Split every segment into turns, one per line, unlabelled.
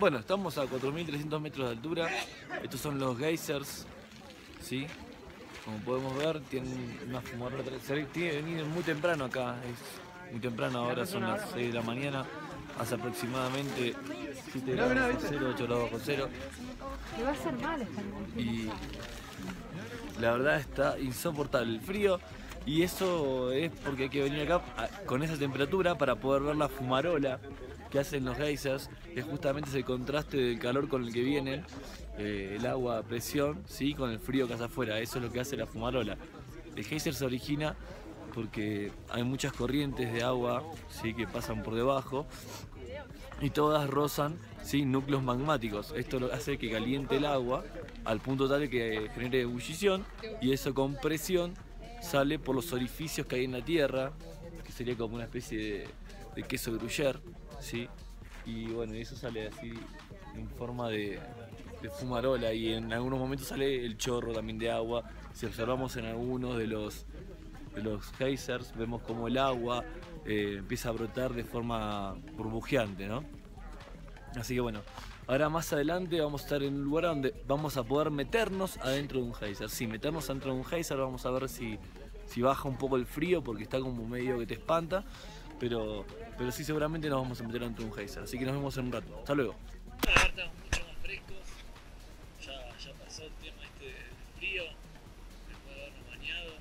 Bueno, estamos a 4.300 metros de altura. Estos son los geysers, ¿sí? Como podemos ver, tienen una fumarola. Vienen muy temprano acá, es muy temprano, ahora son las 6 de la mañana. Hace aproximadamente 7 grados bajo cero, 8 grados bajo cero.
Me va a hacer mal esta noche.
Y la verdad está insoportable el frío. Y eso es porque hay que venir acá con esa temperatura para poder ver la fumarola que hacen los geysers, que justamente es el contraste del calor con el que vienen, el agua a presión, ¿sí? Con el frío que hace afuera. Eso es lo que hace la fumarola. El geyser se origina porque hay muchas corrientes de agua, ¿sí? Que pasan por debajo y todas rozan, ¿sí? Núcleos magmáticos. Esto hace que caliente el agua al punto tal de que genere ebullición, y eso con presión sale por los orificios que hay en la tierra, que sería como una especie de queso gruyère, ¿sí? Y bueno, eso sale así en forma de fumarola, y en algunos momentos sale el chorro también de agua. Si observamos en algunos de los geysers, vemos como el agua empieza a brotar de forma burbujeante, ¿no? Así que bueno, ahora más adelante vamos a estar en un lugar donde vamos a poder meternos adentro de un geyser. Sí, meternos adentro de un geyser, vamos a ver si baja un poco el frío, porque está como medio que te espanta, pero sí, seguramente nos vamos a meter dentro de un geyser. Así que nos vemos en un rato. Hasta luego.
Ahora estamos mucho más frescos, ya pasó el tema este del frío, después de habernos bañado.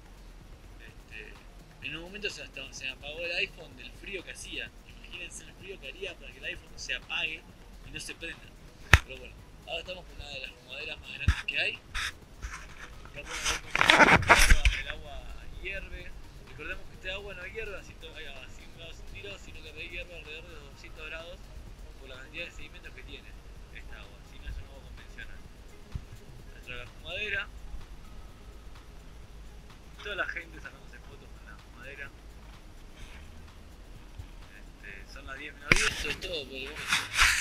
En un momento se me apagó el iPhone del frío que hacía. Imagínense el frío que haría para que el iPhone se apague y no se prenda. Pero bueno, ahora estamos con una de las fumaderas más grandes que hay. Acá podemos ver el agua hierve. Recordemos que este agua no hierve a 100 grados centígrados, sino que hierve alrededor de 200 grados por la cantidad de sedimentos que tiene esta agua. Si no, es un agua convencional. Nuestra la fumadera. Toda la gente sacándose fotos con la fumadera. Son las 10 menos 10, eso es todo por el momento.